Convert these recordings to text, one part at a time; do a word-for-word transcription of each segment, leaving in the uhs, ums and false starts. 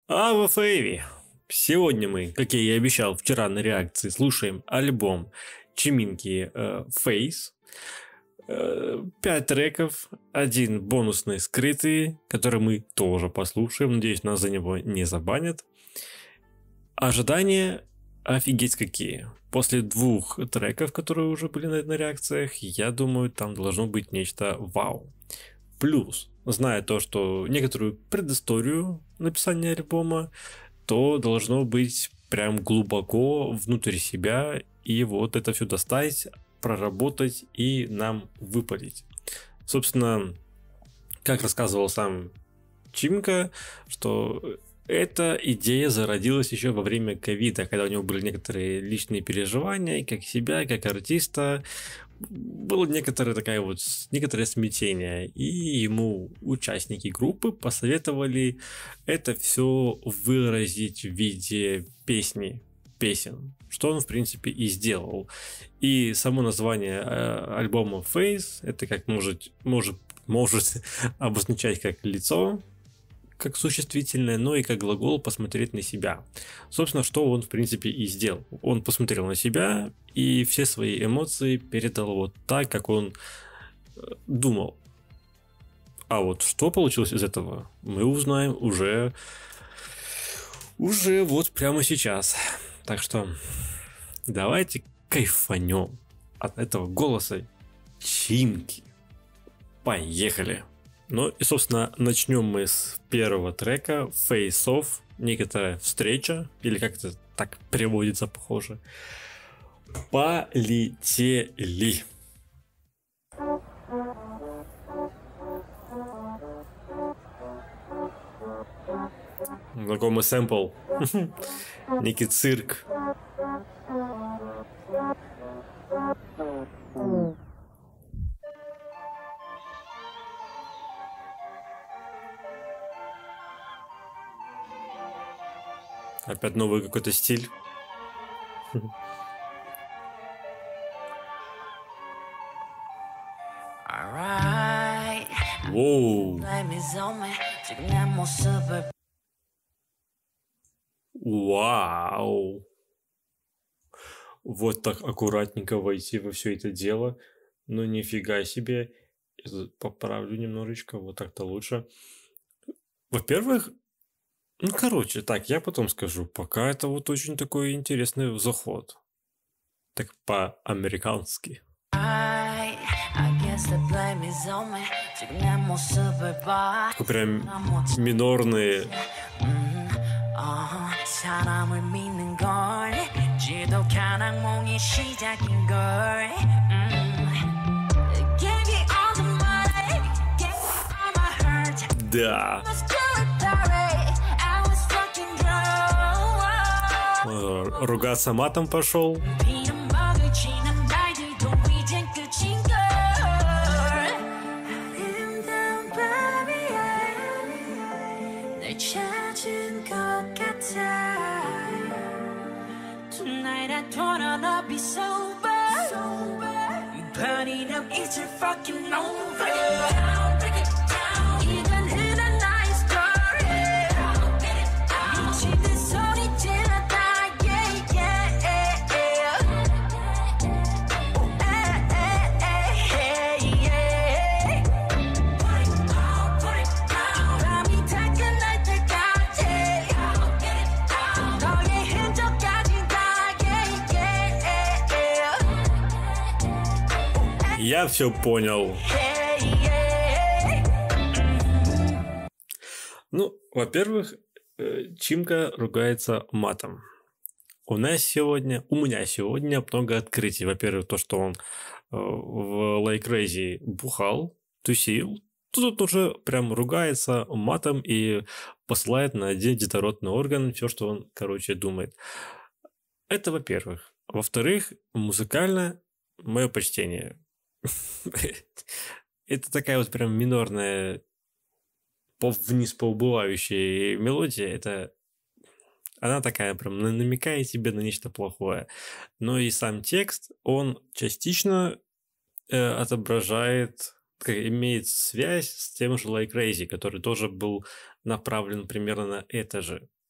А в Фейве. Сегодня мы, как я и обещал вчера на реакции, слушаем альбом Чиминки э, Face. Э, Пять треков, один бонусный скрытый, который мы тоже послушаем. Надеюсь, нас за него не забанят. Ожидания офигеть какие. После двух треков, которые уже были на, на реакциях, я думаю, там должно быть нечто вау. Плюс, зная то, что некоторую предысторию написания альбома, то должно быть прям глубоко внутрь себя и вот это все достать, проработать и нам выпалить. Собственно, как рассказывал сам Чимка, что эта идея зародилась еще во время ковида, когда у него были некоторые личные переживания, как себя, как артиста. Было некоторое такое вот, некоторое смятение, и ему участники группы посоветовали это все выразить в виде песни, песен, что он в принципе и сделал. И само название альбома Face, это как может, может, может обозначать как лицо, как существительное, но и как глагол посмотреть на себя. Собственно, что он в принципе и сделал. Он посмотрел на себя и все свои эмоции передал вот так, как он думал. А вот что получилось из этого, мы узнаем уже уже вот прямо сейчас. Так что давайте кайфанем от этого голоса Чимки. Поехали! Ну и, собственно, начнем мы с первого трека Face Off, некоторая встреча, или как это так переводится, похоже. Полетели. Знакомый сэмпл. Некий цирк. Опять новый какой-то стиль. Воу. Вау. Вот так аккуратненько войти во все это дело. Ну нифига себе. Поправлю немножечко. Вот так-то лучше. Во-первых, ну, короче, так, я потом скажу. Пока это вот очень такой интересный заход. Так по-американски. Такой прям минорные. Да. Ругаться матом пошел. Я все понял. Ну, во-первых, Чимка ругается матом. У нас сегодня, у меня сегодня много открытий. Во-первых, то, что он в Like Crazy бухал, тусил. Тут он уже прям ругается матом и посылает на один детородный орган все, что он, короче, думает. Это во-первых. Во-вторых, музыкально мое почтение. Это такая вот прям минорная вниз по убывающей мелодия. Это она такая прям намекает тебе на нечто плохое. Но и сам текст, он частично э, отображает, имеет связь с тем же Like Crazy, который тоже был направлен примерно на это же.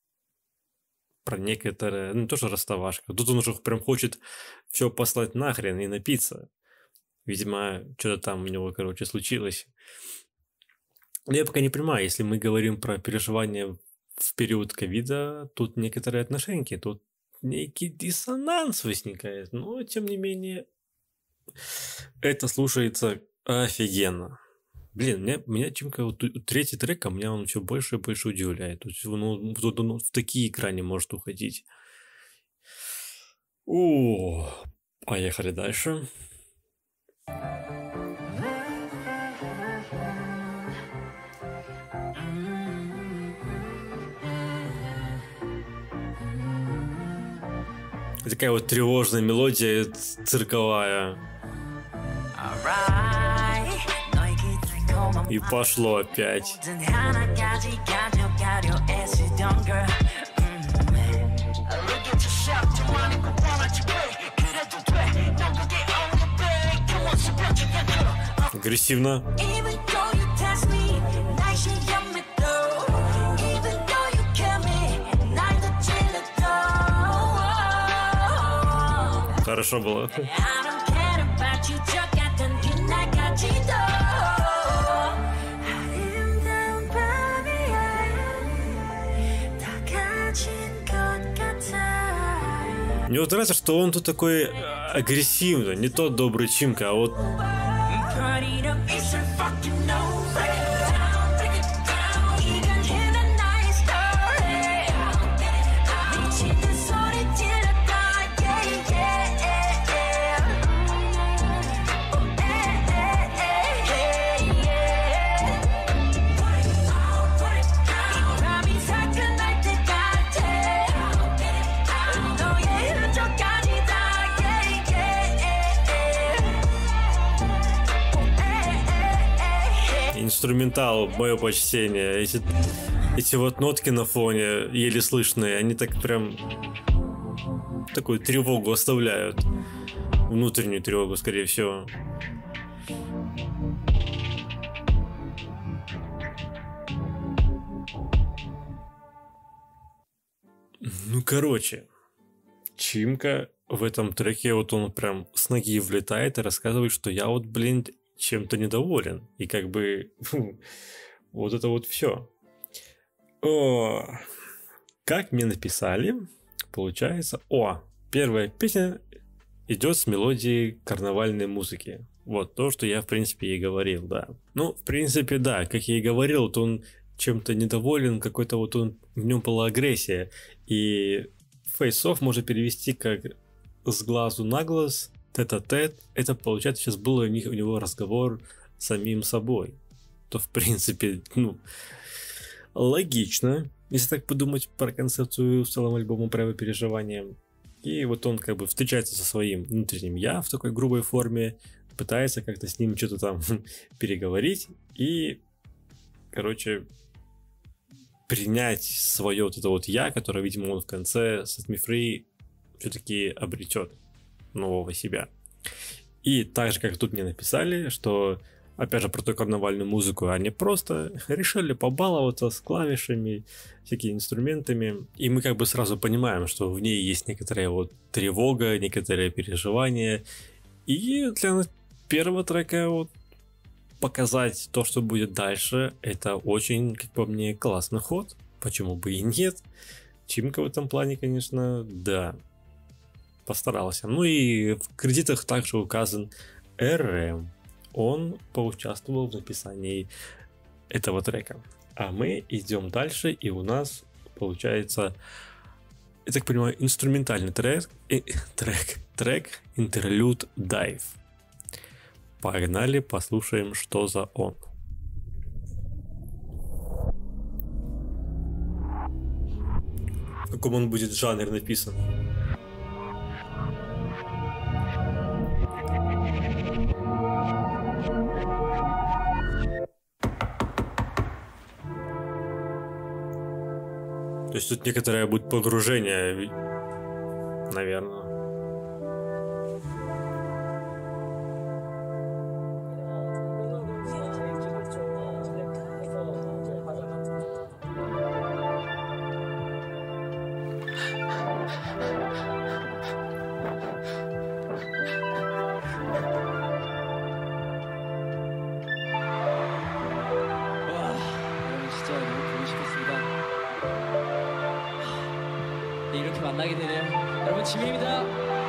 про некоторые, ну, тоже расставашка. Тут он уже прям хочет все послать нахрен и напиться. Видимо, что-то там у него, короче, случилось. Но я пока не понимаю, если мы говорим про переживания в период ковида, тут некоторые отношения, тут некий диссонанс возникает, но, тем не менее, это слушается офигенно. Блин, меня, меня Чимка, вот, третий трек, а меня он все больше и больше удивляет. Тут, ну, тут он в такие грани может уходить. О, поехали дальше. Такая вот тревожная мелодия цирковая. И пошло опять. Агрессивно. Хорошо было. Мне вот нравится, что он тут такой агрессивный, не тот добрый Чимка, а вот... Инструментал, мое почтение. Эти, эти вот нотки на фоне, еле слышные, они так прям такую тревогу оставляют. Внутреннюю тревогу, скорее всего. Ну, короче, Чимка в этом треке, вот он прям с ноги влетает и рассказывает, что я вот, блин, чем-то недоволен. И как бы вот это вот все. О, как мне написали, получается, о, первая песня идет с мелодией карнавальной музыки. Вот то, что я, в принципе, и говорил, да. Ну, в принципе, да, как я и говорил, вот он чем-то недоволен, какой-то вот он, в нем была агрессия. И face-off можно перевести как с глазу на глаз, тет-а-тет. Это, получается, сейчас был у, них, у него разговор с самим собой. То, в принципе, ну, логично, если так подумать про концепцию в целом альбома «Право переживания». И вот он как бы встречается со своим внутренним «я» в такой грубой форме, пытается как-то с ним что-то там переговорить и, короче, принять свое вот это вот «я», которое, видимо, он в конце с Set Me Free все-таки обретет нового себя. И так же, как тут мне написали, что, опять же, про ту карнавальную музыку, они просто решили побаловаться с клавишами, всякими инструментами, и мы как бы сразу понимаем, что в ней есть некоторая вот тревога, некоторые переживания, и для первого трека вот показать то, что будет дальше, это очень, как по мне, классный ход, почему бы и нет. Чимка в этом плане, конечно, да, постарался. Ну и в кредитах также указан эр эм. Он поучаствовал в написании этого трека. А мы идем дальше, и у нас получается, я так понимаю, инструментальный трек, э, трек, трек Interlude Dive. Погнали, послушаем, что за он. В каком он будет жанре написан? То есть тут некоторое будет погружение, наверное. 이렇게 만나게 되네요. 여러분 지민입니다.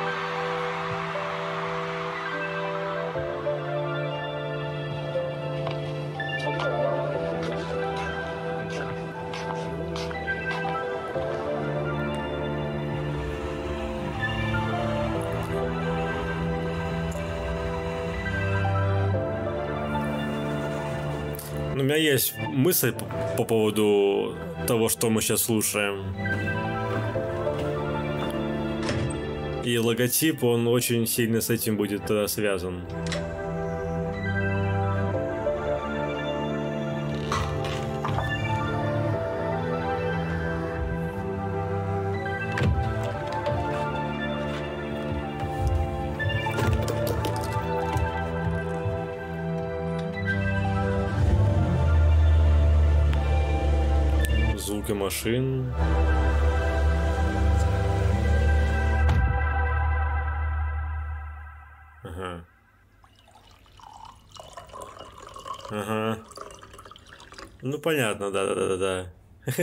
У меня есть мысль по, по поводу того, что мы сейчас слушаем. И логотип, он очень сильно с этим будет тогда связан. Звуки машин. Ага. Ага. Ну понятно, да-да-да-да.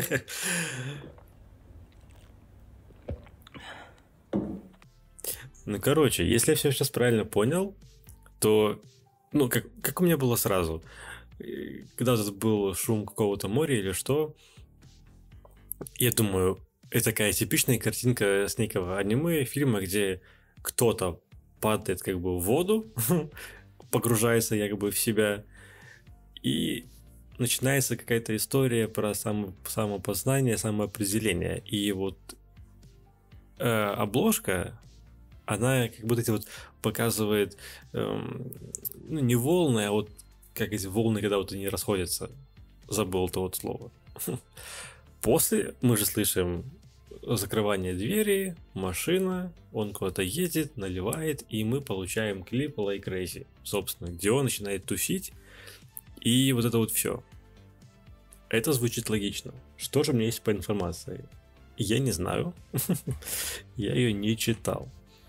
Ну, короче, если я все сейчас правильно понял, то, ну, как, как у меня было сразу, когда тут был шум какого-то моря или что, я думаю, это такая типичная картинка с некого аниме, фильма, где кто-то падает как бы в воду, погружается якобы в себя, и начинается какая-то история про само, самопознание, самоопределение. И вот э, обложка, она как будто эти вот показывает эм, ну, не волны, а вот как эти волны, когда вот они расходятся. Забыл это вот слово. После мы же слышим закрывание двери, машина, он куда-то едет, наливает, и мы получаем клип Like Crazy, собственно, где он начинает тусить, и вот это вот все. Это звучит логично. Что же у меня есть по информации? Я не знаю. Я ее не читал.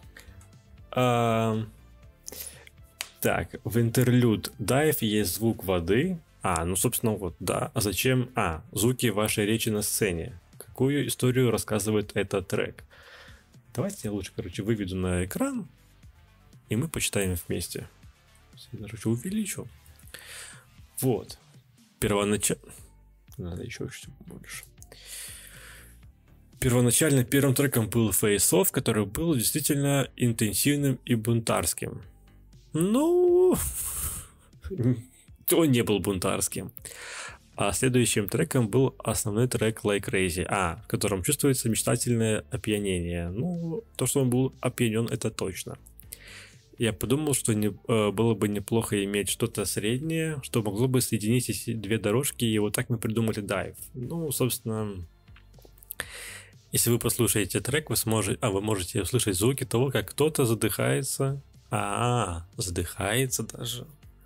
А... Так, в интерлюд Dive есть звук воды. А, ну, собственно, вот, да. А зачем? А, звуки вашей речи на сцене. Какую историю рассказывает этот трек? Давайте я лучше, короче, выведу на экран, и мы почитаем вместе. Я, короче, увеличу. Вот. Первоначально... Надо еще чуть больше. Первоначально первым треком был Face Off, который был действительно интенсивным и бунтарским. Ну... Он не был бунтарским. А следующим треком был основной трек Like Crazy, а, в котором чувствуется мечтательное опьянение. Ну, то, что он был опьянен, это точно. Я подумал, что не, э, было бы неплохо иметь что-то среднее, что могло бы соединить эти две дорожки, и вот так мы придумали Dive. Ну, собственно, если вы послушаете трек, вы сможете, а вы можете услышать звуки того, как кто-то задыхается. А, задыхается даже.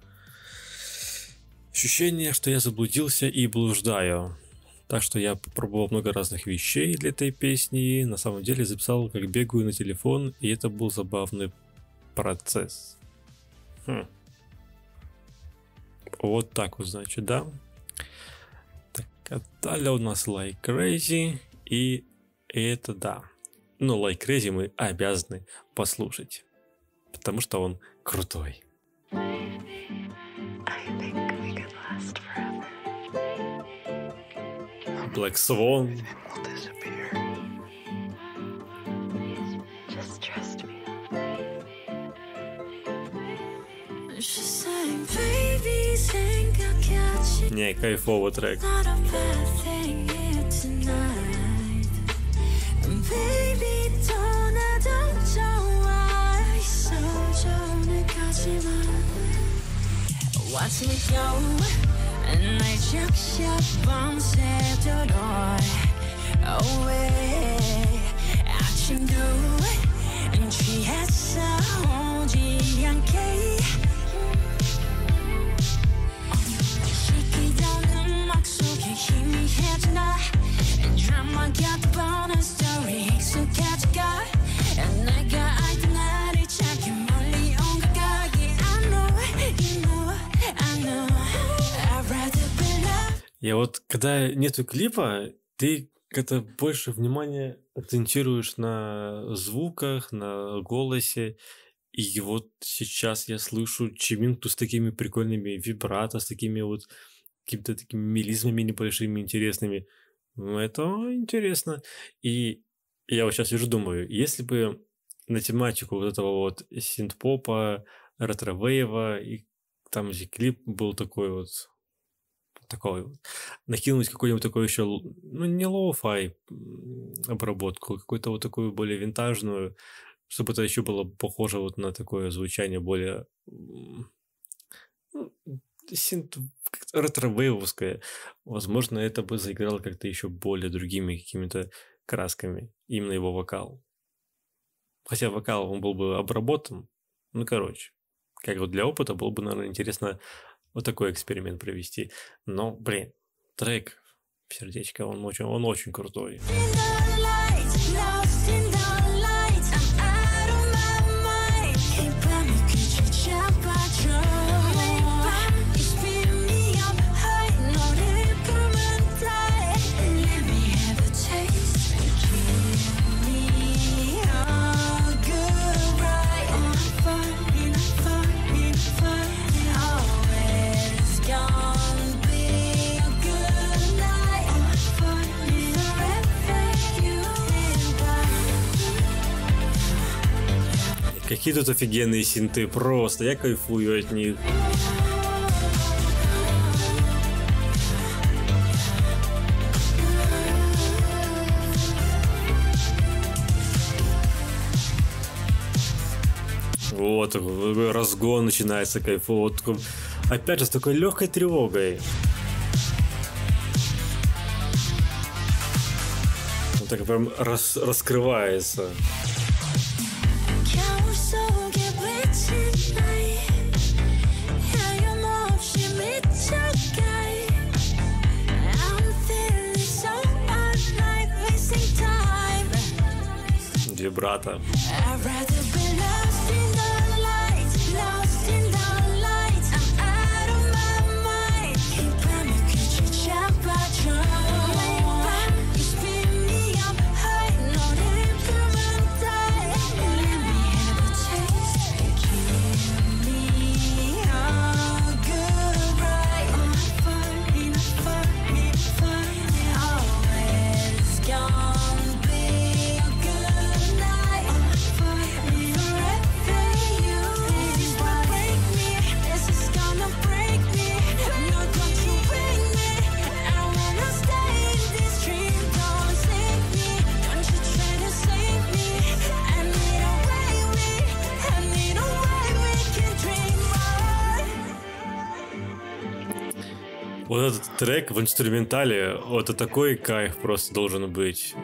Ощущение, что я заблудился и блуждаю. Так что я попробовал много разных вещей для этой песни. На самом деле записал, как бегаю на телефон, и это был забавный процесс. Хм. Вот так вот, значит, да? Так, а далее у нас Like Crazy, и это да. Ну, Like Crazy мы обязаны послушать, потому что он крутой. Black Swan. Не, кайфовый трек. Watch me go, and I check shot bombs at the door. Away, action do, and she has sound, Yankee. Shake it down and mock so you hear me head tonight. And drama got the bonus story. И вот когда нету клипа, ты как-то больше внимания акцентируешь на звуках, на голосе. И вот сейчас я слышу Чиминту с такими прикольными вибрато, с такими вот какими-то такими мелизмами небольшими, интересными. Ну, это интересно. И я вот сейчас сижу, думаю, если бы на тематику вот этого вот синт-попа, ретро-вейва, и там же клип был такой вот, такой вот, накинуть какой-нибудь такой еще, ну, не лоу-фай обработку, какую-то вот такую более винтажную, чтобы это еще было похоже вот на такое звучание более ну, синт ретро-вейвовское, возможно, это бы заиграло как-то еще более другими какими-то красками, именно его вокал. Хотя вокал, он был бы обработан, ну, короче, как вот для опыта было бы, наверное, интересно вот такой эксперимент провести. Но, блин, трек «Сердечко», он очень, он очень крутой. Какие тут офигенные синты, просто, я кайфую от них. Вот, разгон начинается, кайфово. Вот, опять же, с такой легкой тревогой. Вот так прям рас, раскрывается. Вибрато. Вот этот трек в инструментале, вот это такой кайф просто должен быть.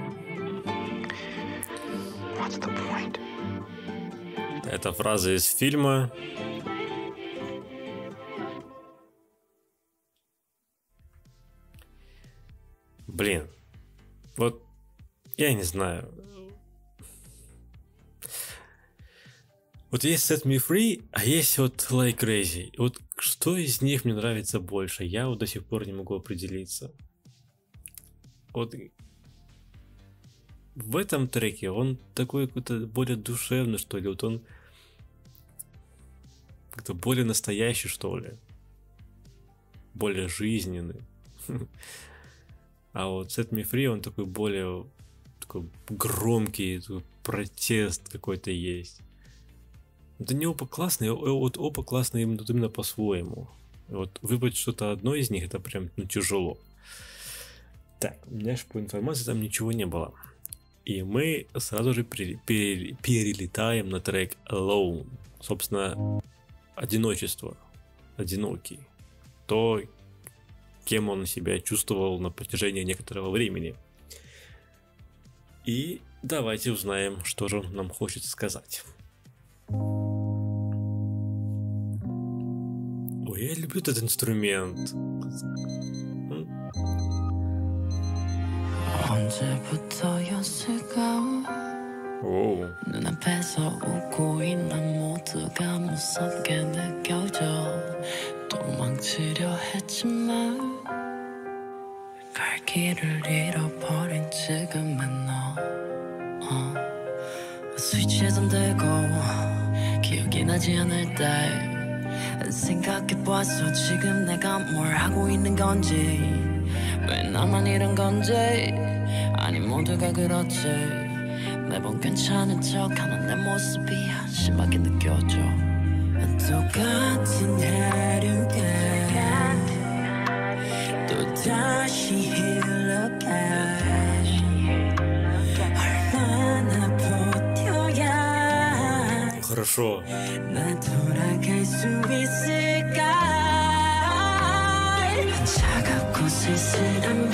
Это фраза из фильма. Блин, вот я не знаю. Вот есть Set Me Free, а есть вот Like Crazy. Вот что из них мне нравится больше? Я вот до сих пор не могу определиться. Вот в этом треке он такой какой-то более душевный, что ли. Вот он как-то более настоящий, что ли. Более жизненный. А вот Set Me Free, он такой более такой громкий, такой протест какой-то есть. Да не оба классные, вот оба классные именно, именно по-своему. Вот выбрать что-то одно из них, это прям ну, тяжело. Так, у меня же по информации там ничего не было. И мы сразу же пере- пере- перелетаем на трек Alone. Собственно, одиночество. Одинокий. То, кем он себя чувствовал на протяжении некоторого времени. И давайте узнаем, что же он нам хочет сказать. Ой, я люблю этот инструмент. Оу. 눈앞에서 웃고 있는 모두가 무섭게 느껴져 도망치려 했지만 길을 잃어버린 지금의 너 어. 스위치에 손대고 기억이 나지 않을 때 생각해봤어 지금 내가 뭘 하고 있는 건지 왜 나만 이런 건지 아니 모두가 그렇지 매번 괜찮은 척하는 내 모습이 한심하게 느껴져 똑같은 하루가 또 다시 흘러가 얼마나 버텨야 Хорошо. 나 돌아갈 수 있을까 차갑고 쓸쓸한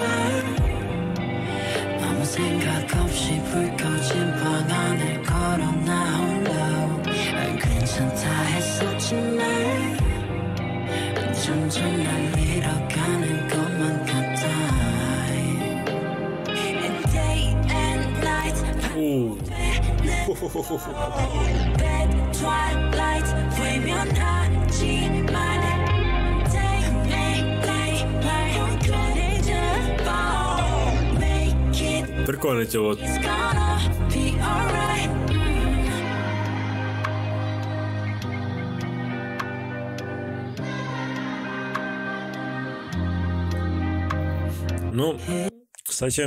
밤 아무 생각 없이 불 꺼진 방 안을 걸어 나 홀로 괜찮다 했었지만 점점 날 잃어가는 것만 같아 And day and night 오. Bed twilight 외면하지만 Day night 말 그래도 Make it Прикольно эти вот. It's gonna be alright Ну, кстати,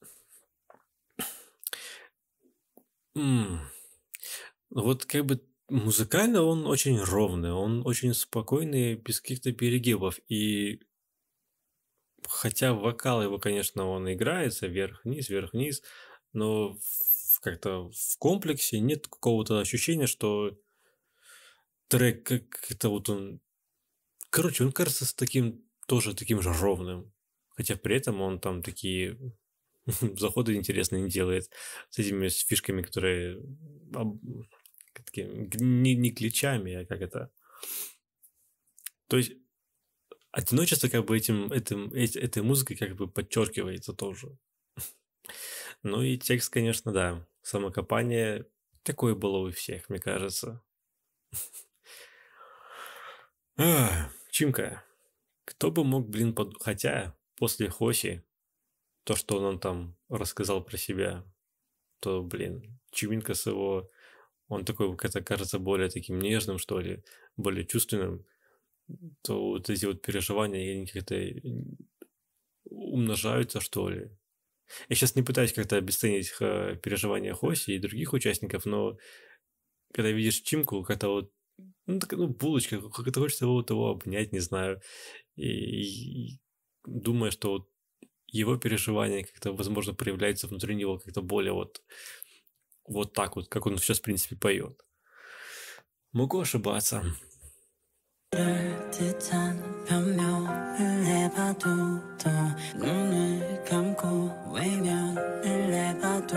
м, вот как бы музыкально он очень ровный, он очень спокойный, без каких-то перегибов. И хотя вокал его, конечно, он играется вверх-вниз, вверх-вниз, но в- как-то в комплексе нет какого-то ощущения, что трек как-то вот он... Короче, он кажется с таким, тоже таким же ровным. Хотя при этом он там такие заходы интересные не делает с этими с фишками, которые об- такие, г- не, не гличами, а как это. То есть одиночество как бы этим, этим, эт- этой музыкой как бы подчеркивается тоже. Ну и текст, конечно, да. Самокопание такое было у всех, мне кажется. Ах, Чимка, кто бы мог, блин, под... хотя после Хоси, то, что он там рассказал про себя, то, блин, Чиминка с его, он такой, как-то кажется, более таким нежным, что ли, более чувственным, то вот эти вот переживания, они как-то умножаются, что ли. Я сейчас не пытаюсь как-то обесценить э, переживания Хоси и других участников, но когда видишь Чимку, как-то вот, ну, так, ну, булочка, как-то хочется его, вот его обнять, не знаю, и, и думая, что вот его переживания как-то, возможно, проявляются внутри него как-то более вот, вот так вот, как он сейчас, в принципе, поет. Могу ошибаться. 듯한 변명을 해봐도 또 눈을 감고 외면을 해봐도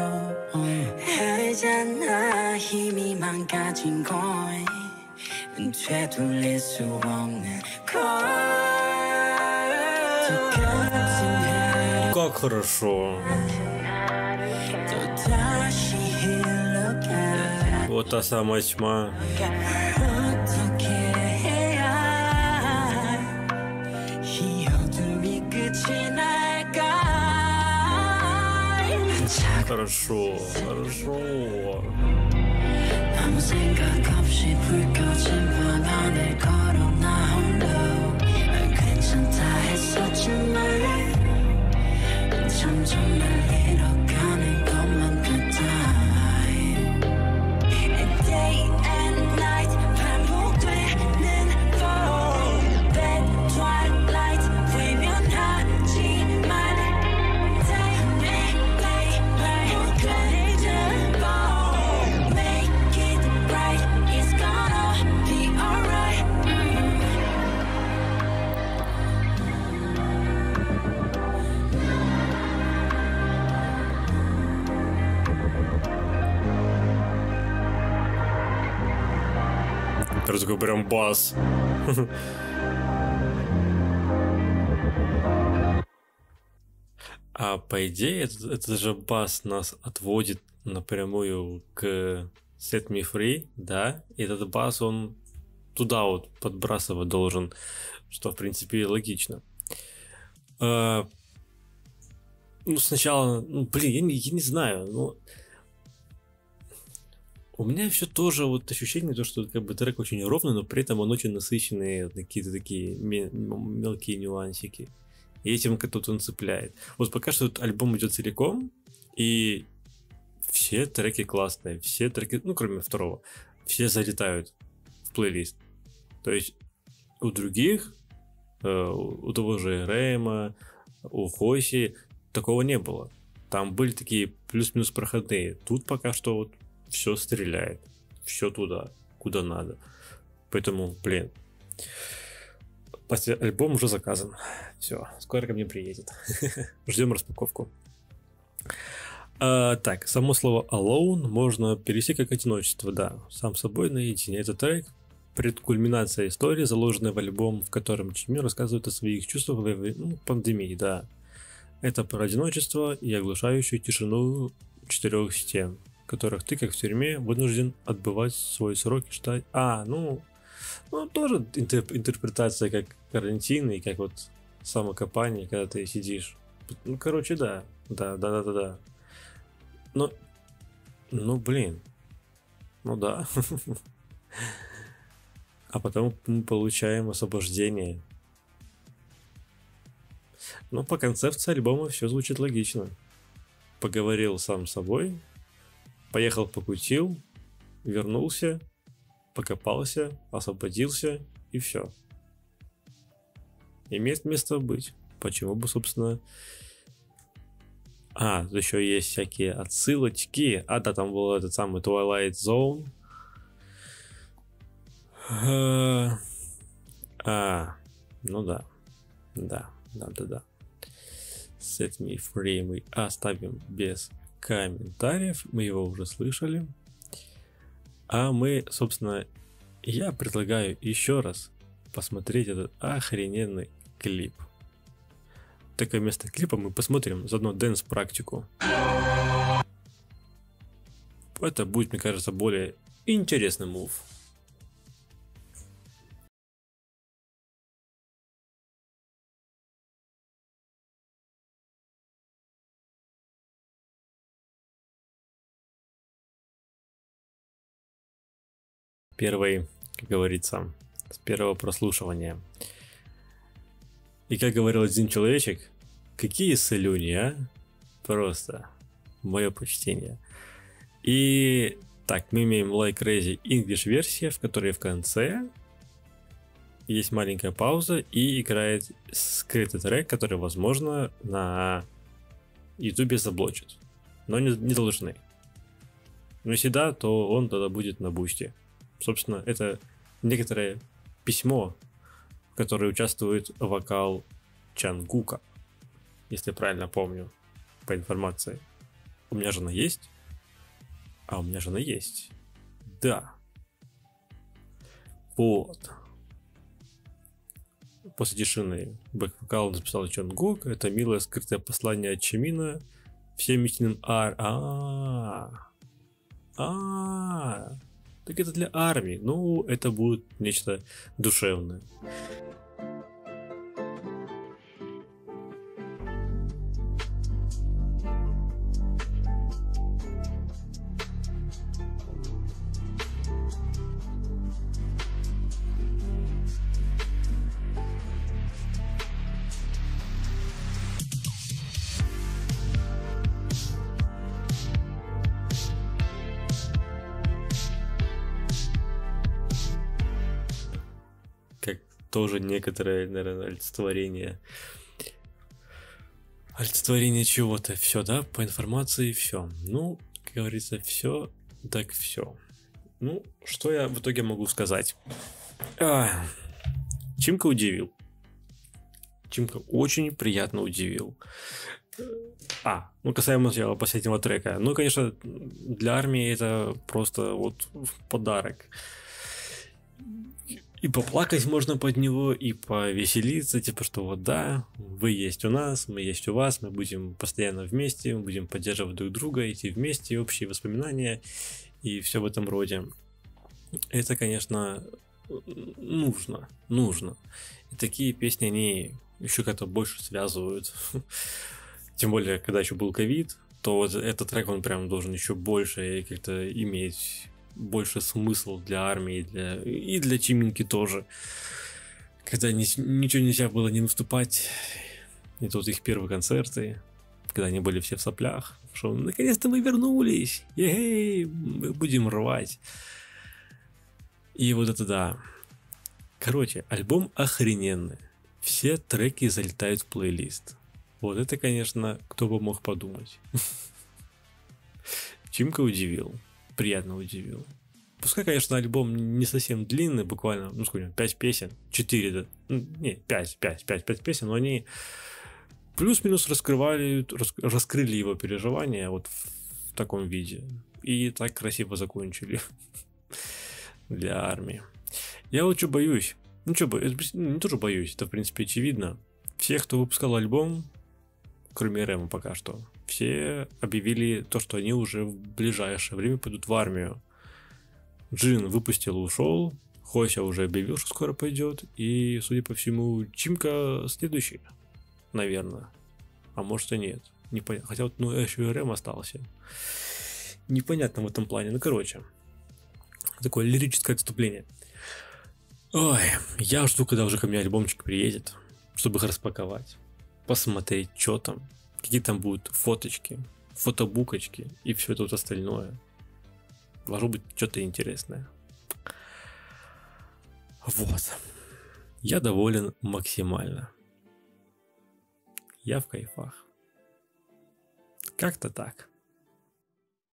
알잖아 힘이 망가진 걸 되돌릴 수 없는 걸 Как хорошо. 또 다시 흘러가 Вот та самая тьма. 어떻게 해야 이 어둠이 끝이 날까 Хорошо, хорошо. 아무 생각 없이 불 꺼진 방 안을 걸어 나 홀로 괜찮다 했었지만 점점 날 잃어가는 것만 같아 And day and night 반복되는 걸 Bed twilight 외면하지만 Day night 말 그래도 Make it right It's gonna be alright Это такой прям бас. А по идее, этот, этот же бас нас отводит напрямую к Set Me Free, да? И этот бас, он туда вот подбрасывать должен, что, в принципе, логично. А, Ну, сначала, ну, блин, я не, я не знаю, но у меня все тоже вот ощущение, то, что как бы трек очень ровный, но при этом он очень насыщенный, вот какие-то такие ме- м- мелкие нюансики. И этим как-то он цепляет. Вот пока что этот альбом идет целиком, и все треки классные, все треки, ну, кроме второго, все залетают в плейлист. То есть у других, э, у того же Рэма, у Хоси такого не было. Там были такие плюс-минус проходные. Тут пока что вот все стреляет. Все туда, куда надо. Поэтому, блин. Альбом уже заказан. Все, скоро ко мне приедет. Ждем распаковку. А, так, само слово alone можно перевести как одиночество, да. Сам собой наедине. Это трек предкульминация истории, заложенная в альбом, в котором Чими рассказывает о своих чувствах в ну, пандемии, да. Это про одиночество и оглушающую тишину четырех стен, в которых ты, как в тюрьме, вынужден отбывать свой срок и ждать. А, ну, ну тоже интер- интерпретация как карантин и как вот самокопание, когда ты сидишь. Ну, короче, да, да, да, да, да, да. Но, ну, блин, ну да. А потом мы получаем освобождение. Но по концепции альбома все звучит логично. Поговорил сам с собой, поехал покутил, вернулся, покопался, освободился и все. Имеет место быть. Почему бы, собственно... А, еще есть всякие отсылочки. А, да, там был этот самый Twilight Zone. А, ну да. Да, да, да, да. Set Me Free мы оставим без комментариев. Мы его уже слышали. А мы, собственно, я предлагаю еще раз посмотреть этот охрененный клип. Такое место клипа мы посмотрим заодно дэнс-практику. Это будет, мне кажется, более интересный мув. Первый, как говорится, с первого прослушивания. И как говорил один человечек, какие слюни, а? Просто мое почтение. И так, мы имеем Like Crazy English версия, в которой в конце есть маленькая пауза и играет скрытый трек, который, возможно, на YouTube заблочат. Но не, не должны. Но если да, то он тогда будет на бусте. Собственно, это некоторое письмо, в которое участвует вокал Чангука, если правильно помню, по информации. У меня жена есть? А у меня жена есть. Да. Вот. После тишины бэк-вокал написал Чангук. Это милое скрытое послание от Чимина всем истинным ар... А. А. Так это для армии. Ну, это будет нечто душевное. Как тоже некоторое, наверное, олицетворение. Олицетворение чего-то. Все, да? По информации все. Ну, как говорится, все, так все. Ну, что я в итоге могу сказать? А, Чимка удивил. Чимка очень приятно удивил. А, ну касаемо начала последнего трека. Ну, конечно, для армии это просто вот подарок. И поплакать можно под него, и повеселиться, типа, что вот да, вы есть у нас, мы есть у вас, мы будем постоянно вместе, мы будем поддерживать друг друга, идти вместе, общие воспоминания и все в этом роде. Это, конечно, нужно, нужно. И такие песни, они еще как-то больше связывают. Тем более, когда еще был ковид, то вот этот трек, он прям должен еще больше как-то иметь больше смысл для армии, для... и для Чиминки тоже. Когда ни... ничего нельзя было не наступать. И тут их первые концерты, когда они были все в соплях, что наконец-то мы вернулись, ей, мы будем рвать. И вот это да. Короче, альбом охрененный. Все треки залетают в плейлист. Вот это, конечно, кто бы мог подумать. Чимка удивил. Приятно удивил. Пускай, конечно, альбом не совсем длинный, буквально, ну сколько, пять песен, четыре, да, ну, не, пять, пять, пять, пять песен, но они плюс-минус раскрывали, рас, раскрыли его переживания вот в, в таком виде. И так красиво закончили для армии. Я вот что боюсь, ну что, не тоже боюсь, это в принципе очевидно. Все, кто выпускал альбом, кроме Рэма пока что, все объявили то, что они уже в ближайшее время пойдут в армию. Джин выпустил и ушел, Хося уже объявил, что скоро пойдет, и, судя по всему, Чимка следующий, наверное. А может и нет. Непонятно. Хотя вот ну, еще и Рэм остался. Непонятно в этом плане. Ну, короче, такое лирическое отступление. Ой, я жду, когда уже ко мне альбомчик приедет, чтобы их распаковать, посмотреть, что там, какие там будут фоточки, фотобукочки и все это вот остальное. Должно быть что-то интересное. Вот. Я доволен максимально. Я в кайфах. Как-то так.